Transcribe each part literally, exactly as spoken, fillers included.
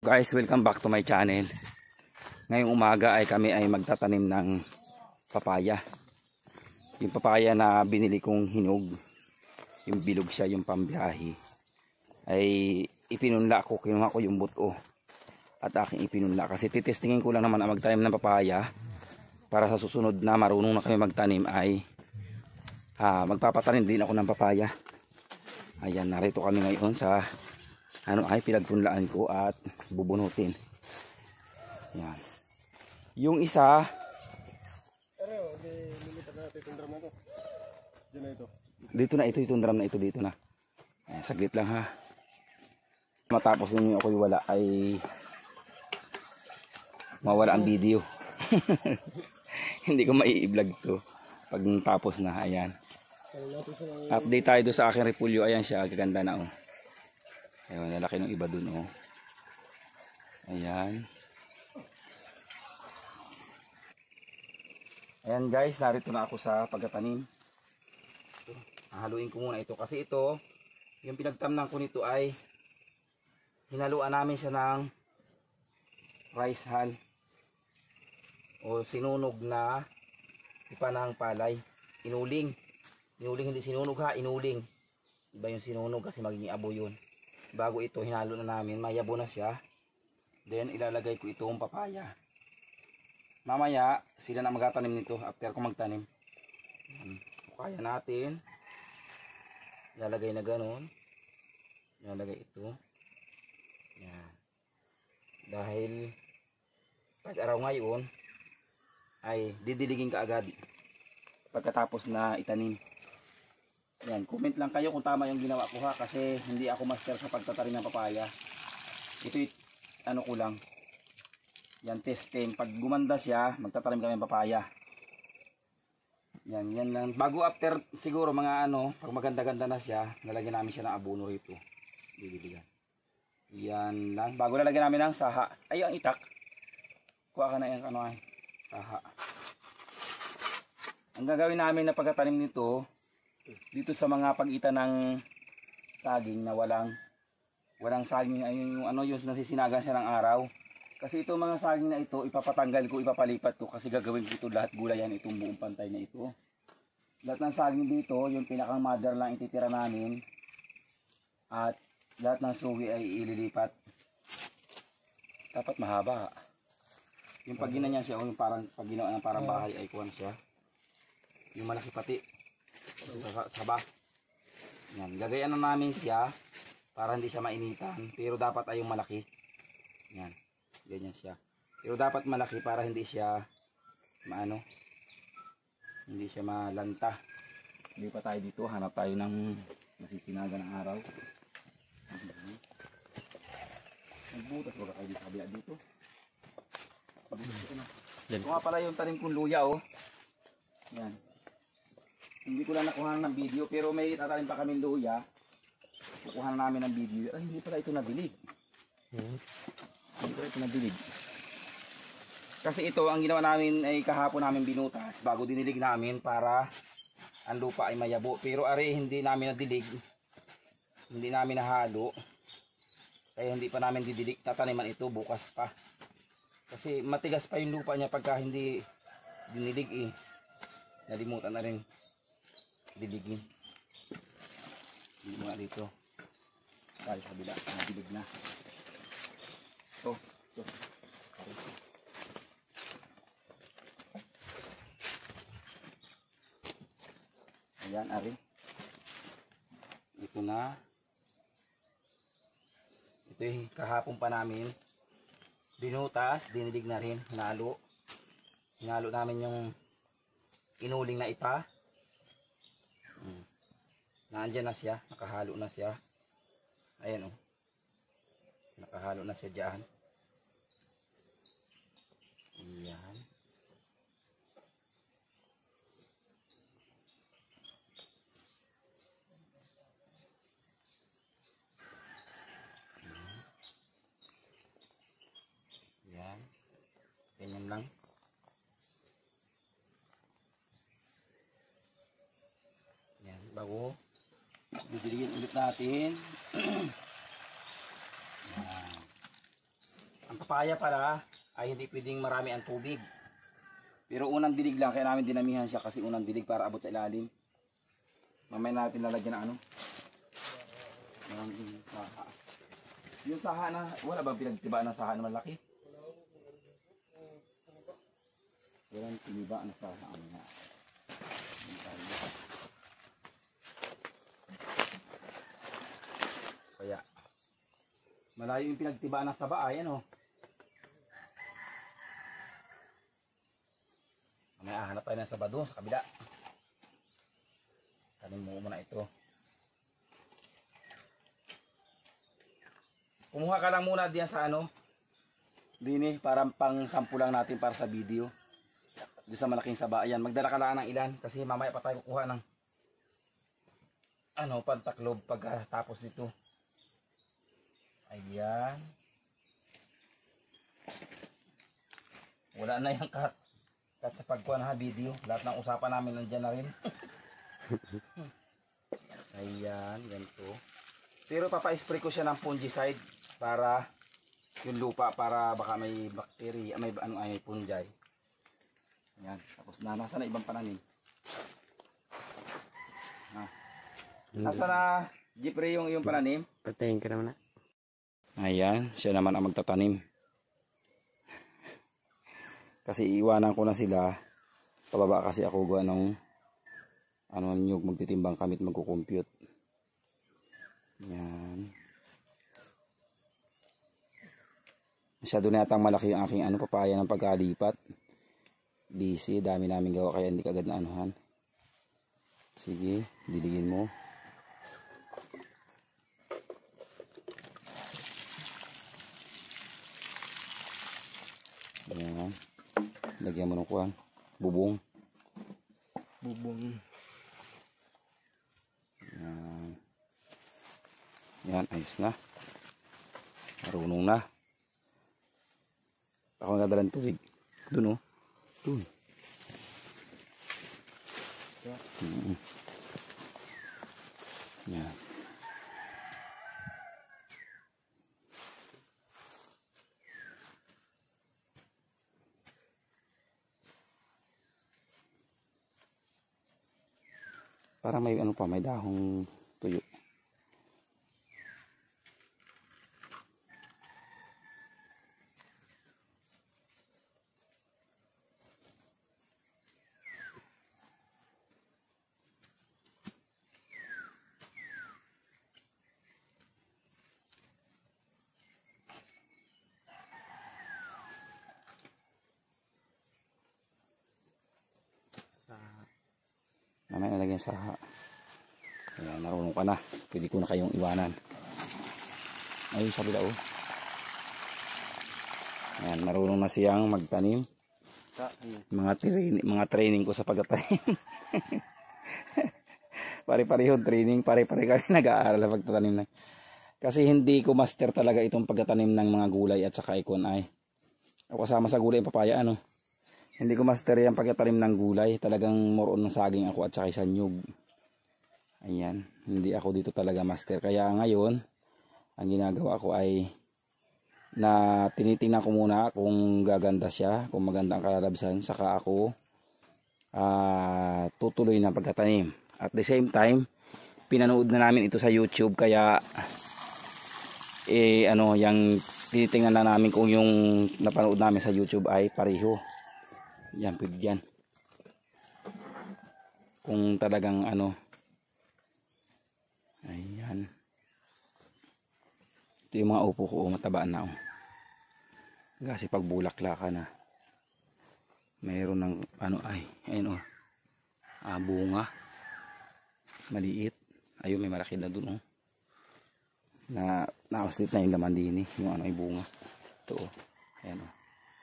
Guys, welcome back to my channel. Ngayong umaga ay kami ay magtatanim ng papaya. Yung papaya na binili kong hinog, yung bilog siya, yung pambiyahe, ay ipinunla ko, kinuha ko yung buto at aking ipinunla kasi titestingin ko lang naman ang magtanim ng papaya para sa susunod na marunong na kami magtanim ay ah, magpapatanim din ako ng papaya. Ayan, narito kami ngayon sa ano ay pinagpunlaan ko at bubunutin. Yan. Yung isa, dito na ito, itong drum na ito, dito na. Ayan, saglit lang ha. Matapos ninyo ako'y wala ay mawala ang video. Hindi ko mai-vlog to pag tapos na. Ayan. Update tayo doon sa aking repulyo. Ayan siya, gaganda na oh. Ayun, nalaki ng iba dun oh. Ayan. Ayan guys, narito na ako sa pagtatanim. Haluin ko muna ito kasi ito, yung pinagtamnan ko nito ay hinaluan namin siya ng rice hull o sinunog na ipa ng palay. Inuling. Inuling, hindi sinunog ha, inuling. Iba yung sinunog kasi magiging abo yun. Bago ito hinalo na namin, mayabo na siya. Then ilalagay ko itong papaya. Mamaya sila na magtatanim nito after ko magtanim. Papaya natin. Ilalagay na ganun. Ilalagay ito. Yan. Dahil pag araw ngayon ay didiligin ka agad pagkatapos na itanim. Yan, comment lang kayo kung tama yung ginawa ko ha, kasi hindi ako master sa pagtatanim ng papaya. Ito ano ko lang. Yan, testing. Pag gumanda siya, magtatanim kami ng papaya. Yan, yan lang. Bago after siguro mga ano, pag maganda-ganda na siya, nalagyan namin siya ng abono rito. Bibigyan. Yan lang. Bago nalagyan namin ng saha. Ay, ang itak. Kuha ka na yung ano ay, saha. Ang gagawin namin na pagtatanim nito, dito sa mga pagitan ng saging na walang walang saging ay yung ano yung nasisinagan siya ng araw. Kasi itong mga saging na ito ipapatanggal ko, ipapalipat ko kasi gagawin ko ito lahat gulayan itong buong pantay na ito. Lahat ng saging dito, yung pinakang mother lang ititira namin. At lahat ng suwi ay ililipat. Dapat mahaba. Yung pag ginanyan siya, yung parang pag ginawa ng parang bahay ay kuwan siya. Yung malaki pati. Sa saba. Yan, gagayan na namin siya para hindi siya mainitan, pero dapat ay yung malaki. Yan, ganyan siya. Pero dapat malaki para hindi siya maano, hindi siya malanta. Hindi pa tayo dito, hanap tayo ng nasisinaga ng araw. Nagbutas wala kayo dito, kabila dito. Ito nga pala yung tanim kong luya oh. Yan. Hindi ko lang nakuha ng video, pero may tatanim pa kami luya. Kukuha na namin ng video. Ay, hindi pala ito nabilig. Hmm. Hindi pala ito nabilig. Kasi ito, ang ginawa namin ay kahapon namin binutas bago dinilig namin para ang lupa ay mayabo. Pero are, hindi namin nadilig. Hindi namin nahalo. Kaya hindi pa namin didilig. Tataniman ito bukas pa. Kasi matigas pa yung lupa niya pagka hindi dinilig eh. Nalimutan na rin diligin. Hindi mo nga dito. Dahil sa bila, nadilig na. Ito. Ito. Ayan, ari. Ito na. Ito yung kahapon pa namin. Binutas, dinilig na rin. Hinalo. Hinalo namin yung inuling na ipa. Hmm. Nandiyan na siya, nakahalo na siya. Ayan oh. Nakahalo na siya diyan. Ayan. Ayan. Ganyan lang. Bago didiligin ulit natin. Yan. papaya pala ay hindi pwedeng marami ang tubig. Pero unang dilig lang, kaya namin dinamihan siya kasi unang dilig para abot sa ilalim. Mamaya natin lalagyan ng ano. Ng saha. Yung saha na, wala bang pinagtibaan ng saha na malaki? Walang tinibaan ng saha. Ano na. Kaya, malayo yung pinagtibaan ng saba, ayan o. May ahanap tayo ng saba doon sa kabila. Tanim mo muna ito. Kumuha ka lang muna diyan sa ano. Dini, parang pang sampu lang natin para sa video. Doon sa malaking saba. Ayan, magdala ka lang ng ilan. Kasi mamaya pa tayo kukuha ng ano, pantaklob pagkatapos nito. Ayan. Wala na yung cut. Cut sa pagkuha na video. Lahat ng usapan namin nandiyan na rin. Ayan, ganito. Pero papa-spray ko siya ng fungicide para yung lupa, para baka may bacteria, may ano ay fungi. Ayan, tapos na nasa na ibang pananim. Ha. Nasa na Jeffrey yung yung pananim? Patayin ka naman na. Ayan, siya naman ang magtatanim. Kasi iwanan ko na sila. Pababa kasi ako gawa ng ano nyug, magtitimbang kami at magko-compute. Yan. Masyado na yatang malaki yung aking ano, papaya ng pagkalipat. Busy, dami namin gawa kaya hindi kagad na anuhan. Sige, diligin mo. Yan. Lagyan mo ng kuwan. Bubong. Bubong. Yan. Yan, ayos na. Marunong na. Ako nga dalang tubig. Doon oh. Doon. Mm-hmm. Yan. Parang may ano pa, may dahong tuyo. Mamaya nalagyan sa ayan, narunong ka na. Pwede ko na kayong iwanan. Ay, sabi daw. Ayan, marunong na siyang magtanim. Mga training, mga training ko sa pagtatanim. Pare-parehong training, pare-pare kami nag-aaral sa pagtatanim na. Kasi hindi ko master talaga itong pagtatanim ng mga gulay at saka ikon ay. Ako kasama sa gulay papaya ano. Hindi ko master yung pagtatanim ng gulay. Talagang more on ng saging ako at saka sa nyug. Ayan. Hindi ako dito talaga master. Kaya ngayon, ang ginagawa ko ay na tinitingnan ko muna kung gaganda siya. Kung maganda ang kalalabsan. Saka ako uh, tutuloy ng pagtatanim. At the same time, pinanood na namin ito sa YouTube. Kaya eh ano, yung tinitingnan na namin kung yung napanood namin sa YouTube ay pareho. Yan, pwede yan. Kung talagang ano. Ayan. Ito yung mga upo ko. Matabaan na. Oh. Kasi pag bulaklaka na. Mayroon ng ano ay. Ayun oh. Ah, bunga. Maliit. Ayun, may malaki na dun oh. Na na-oslit na yung laman din eh. Yung ano ay bunga. Ito oh. Ayan oh.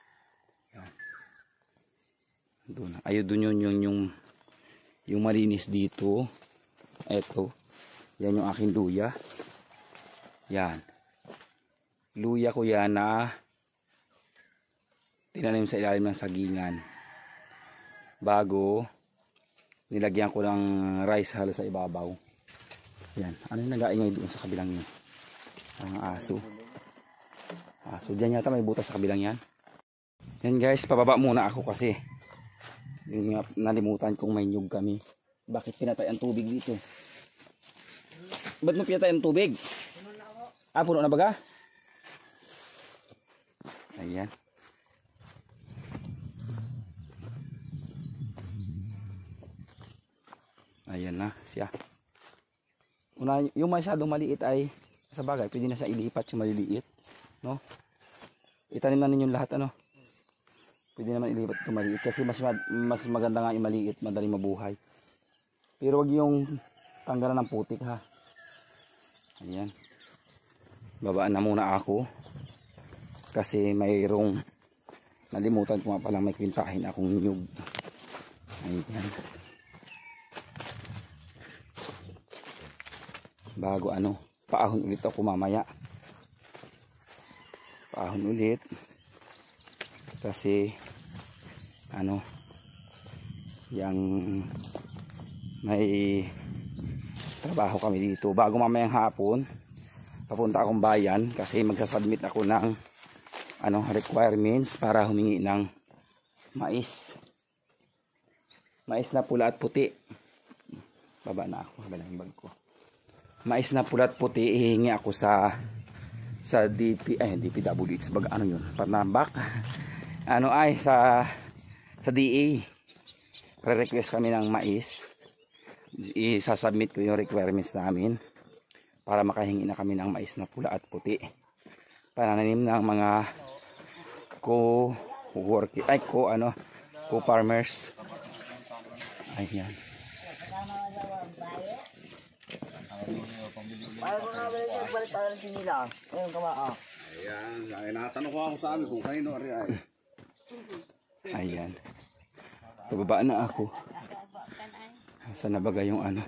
Doon. Ayun doon yun yung, yung yung malinis dito. Eto. Yan yung aking luya. Yan. Luya ko yan na tinanim sa ilalim ng sagingan. Bago nilagyan ko ng rice hull sa ibabaw. Yan. Ano yung nag-aingay doon sa kabilang yun? Ang aso. Ah, so dyan yata may butas sa kabilang yan. Yan guys, pababa muna ako kasi yun nga, nalimutan kung may nyug kami. Bakit pinatay ang tubig dito? Ba't mo pinatay ang tubig? Ah, puno na baga? Ayan. Ayan na siya. Una, yung masyadong maliit ay sa bagay, pwede na siya ilipat yung maliliit, no? Itanim na ninyo lahat, ano? Pwede naman ilipat yung maliit kasi mas mas maganda nga yung maliit, madaling mabuhay. Pero wag yung tanggalan ng putik, ha. Ayan. Babaan na muna ako kasi mayroong nalimutan ko nga pala, may kwintahin akong nyug. Ayan. Bago ano, paahon ulit ako mamaya. Paahon ulit. Kasi ano, yang may trabaho kami dito. Bago mamayang hapon, papunta akong bayan kasi magsasubmit ako ng ano, requirements para humingi ng mais. Mais na pula at puti. Baba na ako, habang yung bag ko. Mais na pula at puti, ihingi ako sa sa D P, ay D P W H, bag ano yun, Panambak. Ano ay sa sa D A. Pre-request kami ng mais. Isasubmit ko yung requirements namin para makahingi na kami ng mais na pula at puti. Panananim ng mga co-work, ay co ano, co-farmers. Ayan. Ay, mga balik yung balik tayo ng sinila. Ayun, kamaa. Ayan, ay natanong ko ako sa amin kung kanino ari ay. Ayan. Pababa na ako. Saan na bagay yung ano?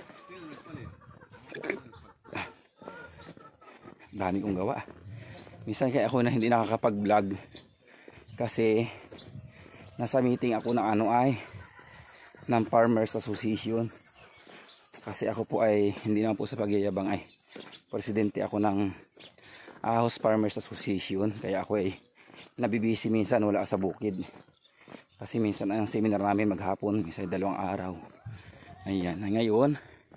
Dami kong gawa. Minsan kaya ako na hindi nakakapag-vlog kasi nasa meeting ako ng ano ay ng Farmers Association. Kasi ako po ay hindi naman po sa pagyayabang ay presidente ako ng Ahos Farmers Association. Kaya ako ay nabibisi minsan, wala sa bukid. Kasi minsan ang seminar namin maghapon, minsan dalawang araw. Ayan, ngayon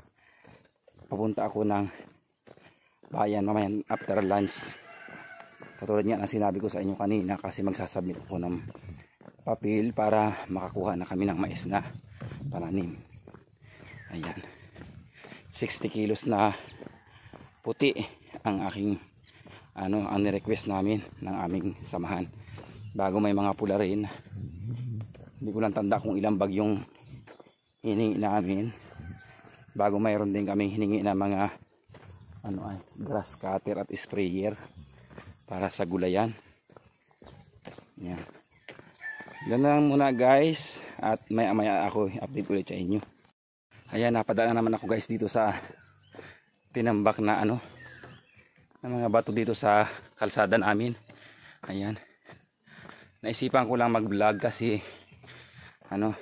papunta ako ng bayan mamaya after lunch. Katulad nga ng sinabi ko sa inyo kanina kasi magsasubmit ako ng papel para makakuha na kami ng mais na pananim. Ayan. sixty kilos na puti ang aking ano, ang ni-request namin ng aming samahan. Bago may mga pula rin. Hindi ko lang tanda kung ilang bag yung hiningi namin. Bago mayroon din kami hiningi na mga ano ay grass cutter at sprayer para sa gulayan. Yan. Yan lang muna guys at maya maya ako update ulit sa inyo. Ayan, napadaan naman ako guys dito sa tinambak na ano na mga bato dito sa kalsada namin. Ayan. Naisipan ko lang mag-vlog kasi ano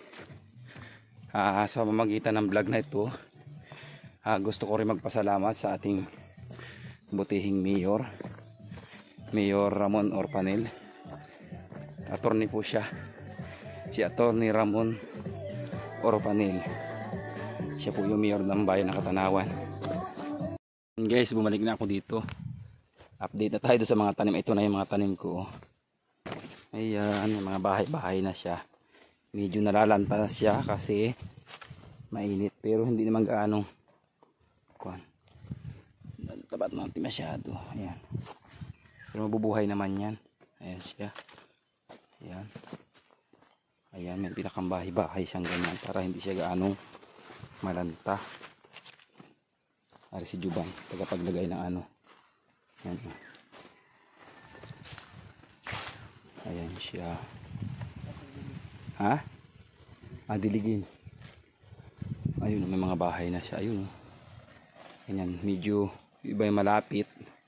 uh, sa pamamagitan ng vlog na ito uh, gusto ko rin magpasalamat sa ating butihing mayor, Mayor Ramon Orpanel. Attorney po siya. Si Attorney Ramon Orpanel. Siya po yung mayor ng bayan ng Katanawan. Guys, bumalik na ako dito. Update na tayo sa mga tanim. Ito na yung mga tanim ko. Ayan, yung mga bahay-bahay na siya. Medyo nalalanta na siya kasi mainit. Pero hindi naman gaano kuwan. Tapat natin masyado. Ayan. Pero mabubuhay naman yan. Ayan siya. Ayan. Ayan, may pinakang bahay-bahay siyang ganyan para hindi siya gaano malanta. Ari si Juban, tagapaglagay ng ano. Ayan. Ayan siya. Ha? Ah, diligin. Ayun, may mga bahay na siya. Ayun. Ayan, medyo iba yung malapit.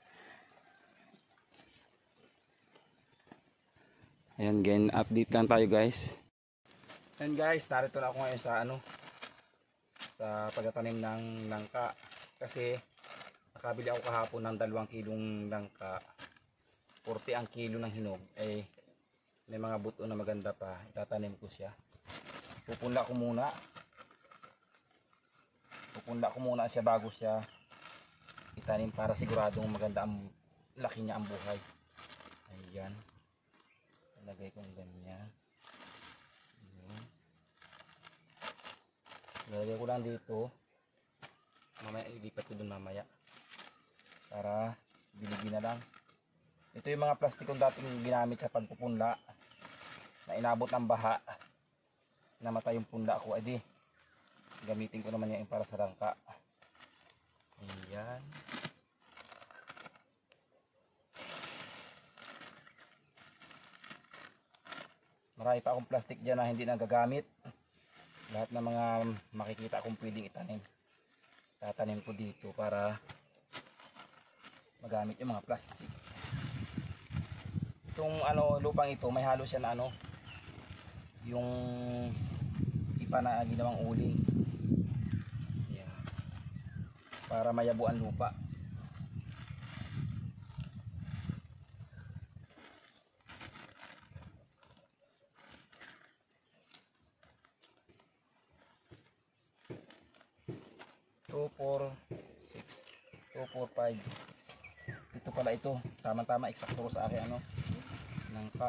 Ayan, again, update lang tayo guys. Ayan guys, narito na ako ngayon sa ano, sa pagtatanim ng langka kasi nakabili ako kahapon ng dalawang kilong langka forty ang kilo ng hinog, eh may mga buto na maganda pa, itatanim ko siya. Pupunla ko muna. Pupunla ko muna siya bago siya itanim para siguradong maganda ang laki niya ang buhay. Ayan. Lagay kong ganyan. Ayan. Lalagay ko lang dito. Mamaya ilipat ko dun mamaya. Para biligi na lang. Ito yung mga plastikong dating ginamit sa pagpupunla na inabot ng baha. Namatay yung punla ko. Edi, gamitin ko naman yan para sa rangka. Ayan. Marami pa akong plastic dyan na hindi nagagamit. Lahat ng mga makikita akong pwedeng itanim, tatanim ko dito para magamit yung mga plastic. Itong ano, lupang ito, may halo siya na ano, yung ipa na ginawang uling. Ayan. Para mayabo ang lupa. two, four, six, two, four, five, six. Ito pala ito, tama-tama eksakto sa akin ano, nangka.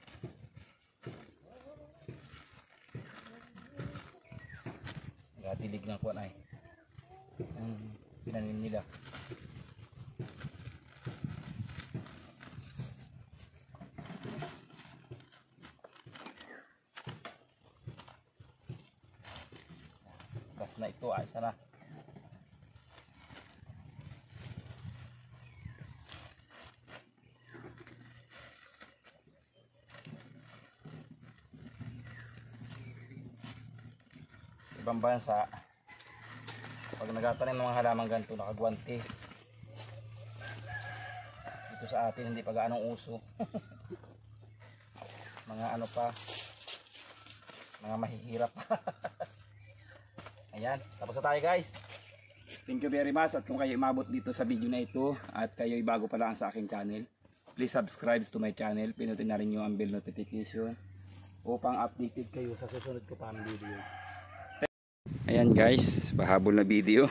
Dilig ng kuwan ay ang pinanim nila. Gas na ito ay sana. Ibang bansa, pag nagatanim ng mga halamang ganito, nakagwantes. Dito sa atin hindi pa gaanong uso. Mga ano pa, mga mahihirap. Ayan, tapos na tayo guys. Thank you very much. At kung kayo umabot dito sa video na ito at kayo ay bago pa lang sa aking channel, please subscribe to my channel. Pinutin na rin nyo ang bell notification upang updated kayo sa susunod ko pang video. Ayan guys, pahabol na video.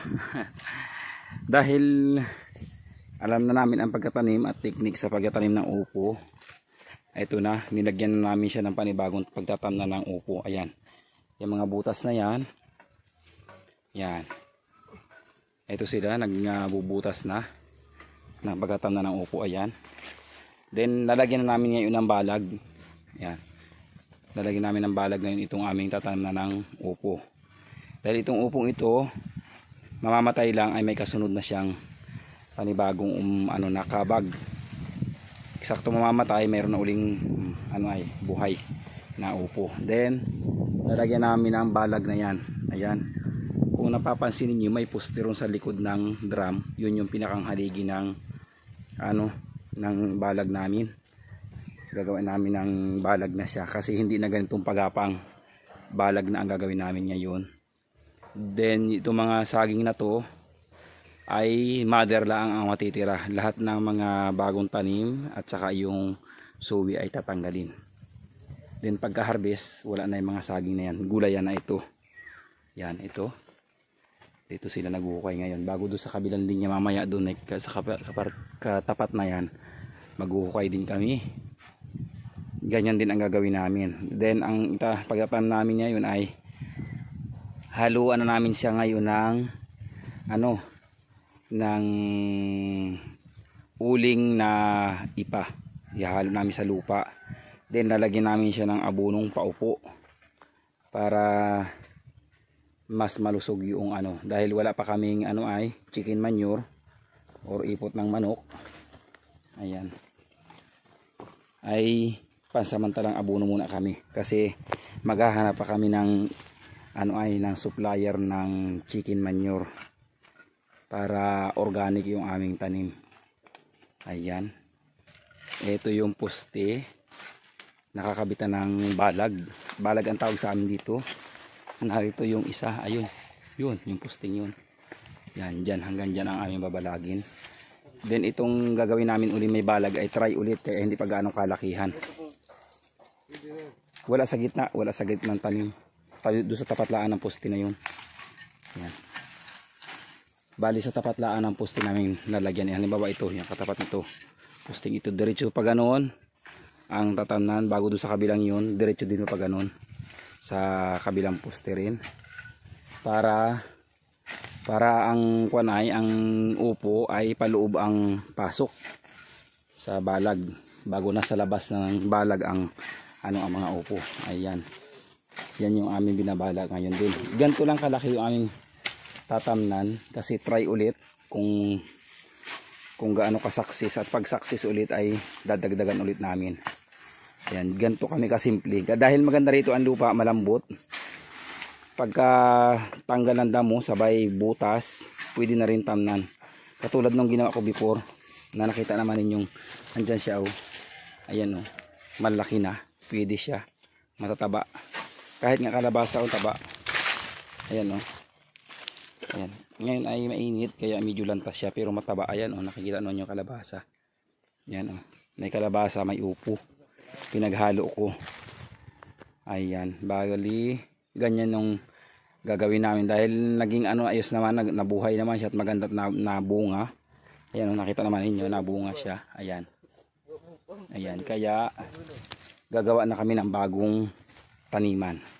Dahil alam na namin ang pagtatanim at technique sa pagtatanim ng upo, ito na, nilagyan na namin siya ng panibagong pagtatanim ng upo. Ayan, yung mga butas na yan, yan, ito sila, nagbubutas na ng pagtatanim ng upo. Ayan, then lalagyan na namin ngayon ng balag. Ayan, lalagyan namin ng balag ngayon itong aming tatanim na ng upo. Dahil itong upong ito, mamamatay lang ay may kasunod na siyang panibagong um, ano, nakabag. Eksakto mamamatay, mayroon na uling um, ano ay, buhay na upo. Then, lalagyan namin ang balag na yan. Ayan. Kung napapansin niyo, may posteron sa likod ng drum. Yun yung pinakang haligi ng, ano, ng balag namin. Gagawin namin ng balag na siya. Kasi hindi na ganitong pagapang balag na ang gagawin namin ngayon. Then itong mga saging na to ay mother lang ang matitira. Lahat ng mga bagong tanim at saka yung suwi ay tatanggalin. Then pagka harvest, wala na yung mga saging na yan. Gulay yan na ito. Yan, ito. Dito sila naghuhukay ngayon. Bago doon sa kabilang linya mamaya doon, sa katapat na yan, maghuhukay din kami. Ganyan din ang gagawin namin. Then ang ita, pagtatanim namin ngayon ay haluan na namin siya ngayon ng ano, ng uling na ipa. Ihalo namin sa lupa. Then lalagyan namin siya ng abunong paupo para mas malusog yung ano, dahil wala pa kaming ano ay chicken manure or ipot ng manok. Ayan, ay pansamantalang abono muna kami kasi maghahanap pa kami ng ano ay ng supplier ng chicken manure para organic yung aming tanim. Ayan, ito yung poste, nakakabitan ng balag. Balag ang tawag sa amin dito. Narito yung isa, ayun, yun yung posting yun. Yan, dyan hanggang dyan ang aming babalagin. Then itong gagawin namin uli may balag ay try ulit kaya hindi pa gaano kalakihan. Wala sa gitna, wala sa gitna ng tanim. Doon sa tapatlaan ng poste na yun. Yan. Bali sa tapatlaan ng poste namin lalagyan. Halimbawa ito, yung katapat nito. Posting ito, diretso pa ganoon ang tatamnan bago doon sa kabilang yun, diretso din pa ganoon sa kabilang poste rin. Para para ang kuanay, ang upo ay paloob ang pasok sa balag bago na sa labas ng balag ang ano ang mga upo. Ayan. Yan yung aming binabalag ngayon din. Ganito lang kalaki yung aming tatamnan kasi try ulit kung kung gaano ka-success at pag success ulit ay dadagdagan ulit namin. Ayan, ganito kami kasimple. Dahil maganda rito ang lupa, malambot. Pagka tanggal ng damo, sabay butas, pwede na rin tamnan. Katulad nung ginawa ko before, na nakita naman ninyong andyan siya oh. Ayan oh, malaki na, pwede siya, matataba. Kahit nga kalabasa o taba. Ayan oh. Ayan. Ngayon ay mainit kaya medyo lantas siya pero mataba. Ayan oh, nakikita nyo yung kalabasa. Ayan oh, may kalabasa, may upo. Pinaghalo ko. Ayan, bagali ganyan nung gagawin namin dahil naging ano ayos naman, nabuhay naman siya at maganda na, na bunga. Ayan, nakita naman ninyo, nabunga siya. Ayan. Ayan, kaya gagawa na kami ng bagong taniman.